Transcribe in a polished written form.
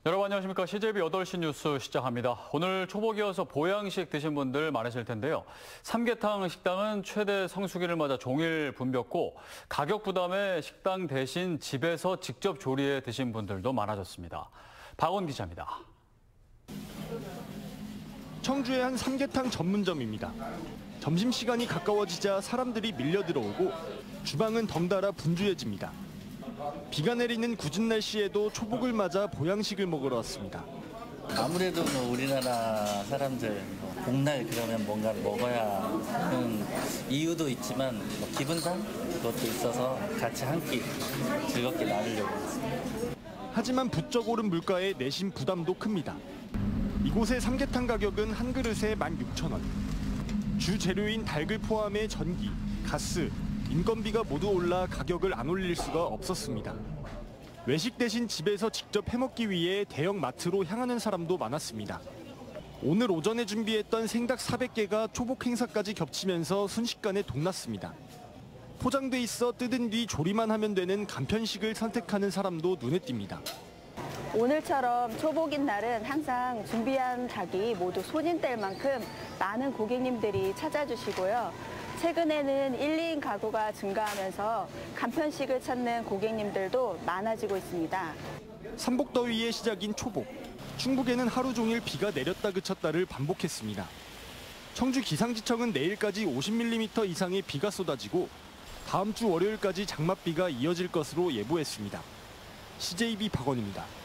여러분 안녕하십니까. CJB 8시 뉴스 시작합니다. 오늘 초복이어서 보양식 드신 분들 많으실 텐데요. 삼계탕 식당은 최대 성수기를 맞아 종일 붐볐고 가격 부담에 식당 대신 집에서 직접 조리해 드신 분들도 많아졌습니다. 박원 기자입니다. 청주의 한 삼계탕 전문점입니다. 점심시간이 가까워지자 사람들이 밀려 들어오고 주방은 덩달아 분주해집니다. 비가 내리는 굳은 날씨에도 초복을 맞아 보양식을 먹으러 왔습니다. 아무래도 우리나라 사람들 복날 그러면 뭔가 먹어야 하는 이유도 있지만 기분상 그것도 있어서 같이 한 끼 즐겁게 나누려고 했습니다. 하지만 부쩍 오른 물가에 내심 부담도 큽니다. 이곳의 삼계탕 가격은 한 그릇에 16,000원. 주 재료인 닭을 포함해 전기, 가스, 인건비가 모두 올라 가격을 안 올릴 수가 없었습니다. 외식 대신 집에서 직접 해먹기 위해 대형 마트로 향하는 사람도 많았습니다. 오늘 오전에 준비했던 생닭 400개가 초복 행사까지 겹치면서 순식간에 동났습니다. 포장돼 있어 뜯은 뒤 조리만 하면 되는 간편식을 선택하는 사람도 눈에 띕니다. 오늘처럼 초복인 날은 항상 준비한 닭이 모두 손님 뗄 만큼 많은 고객님들이 찾아주시고요. 최근에는 1, 2인 가구가 증가하면서 간편식을 찾는 고객님들도 많아지고 있습니다. 삼복더위의 시작인 초복. 충북에는 하루 종일 비가 내렸다 그쳤다를 반복했습니다. 청주 기상지청은 내일까지 50mm 이상의 비가 쏟아지고 다음 주 월요일까지 장맛비가 이어질 것으로 예보했습니다. CJB 박원입니다.